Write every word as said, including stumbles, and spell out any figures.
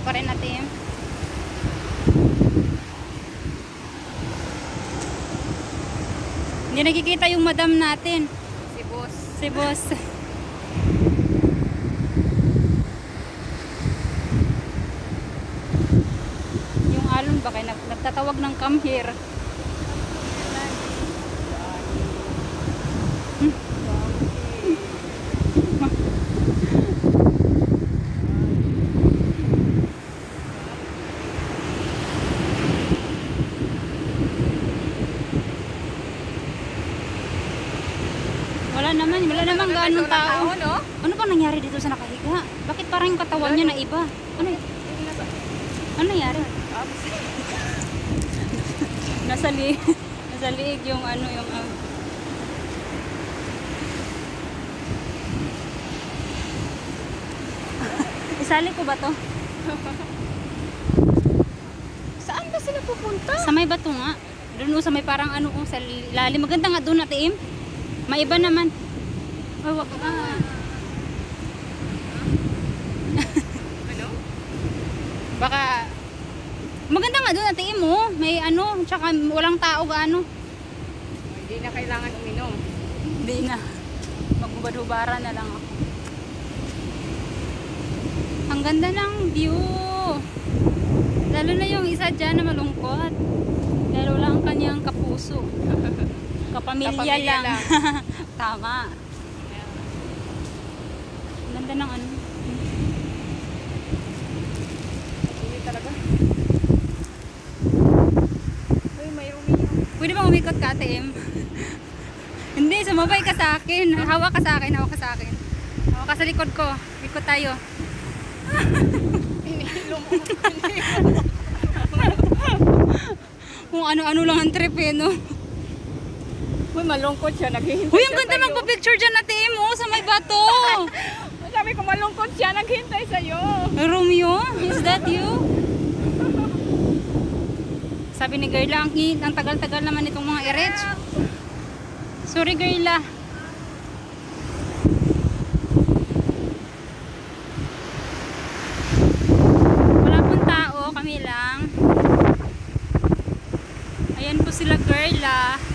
pa rin natin. Hindi nakikita yung madam natin. Si boss. Si boss. Yung alon ba kaya nagtatawag ng come here. Wala naman, wala naman gaanong tao. No? Ano bang nangyari dito sa nakahiga? Bakit parang yung katawan niya na iba? Ano? Ano nangyari? Nasa liig. Nasa liig yung ano yung um, isali ko ba to? Saan ba sila pupunta? Sa may bato nga. Doon sa may parang ano kung sa lalim. Maganda nga doon natin. May iba naman. Ay, wag ka. Ano? Baka maganda nga doon natin mo. May ano, tsaka walang tao gaano. Hindi na kailangan uminom. Hindi na. Magbubad-hubara na lang ako. Ang ganda ng view. Lalo na yung isa dyan na malungkot. Lalo lang ang kanyang kapuso. Kapamilya, Kapamilya lang. lang. Tama. Ang ganda ng ano. Hindi talaga. Uy, may umiyak. Pwede bang umikot ka, Ate Em? Hindi, sumabay ka sa akin. Hawak ka sa akin, hawak ka sa akin. Hawak ka sa likod ko. Ikot tayo. Hinihilo mo. Kung ano-ano lang ang trip eh, no? Uy, malungkot siya. Naghihintay Uy, ang siya ganda sa'yo. magpa-picture dyan, Ate Em, oh, sa may bato. Sabi ko, malungkot siya. Naghihintay sa'yo. Romeo, is that you? Sabi ni Gerla, ang, ang tagal-tagal naman itong mga i-reach. Sorry, Gerla. Wala pong tao, kami lang. Ayan po sila, Gerla.